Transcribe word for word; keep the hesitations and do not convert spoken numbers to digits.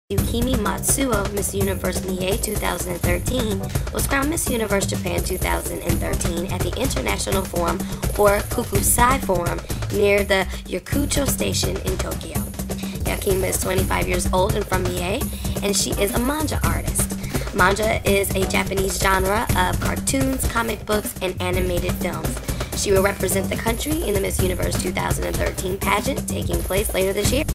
Yukimi Matsuo, Miss Universe Mie two thousand thirteen, was crowned Miss Universe Japan two thousand thirteen at the International Forum, or Kukusai Forum, near the Yokucho Station in Tokyo. Yukimi is twenty-five years old and from Mie, and she is a manga artist. Manga is a Japanese genre of cartoons, comic books, and animated films. She will represent the country in the Miss Universe two thousand thirteen pageant taking place later this year.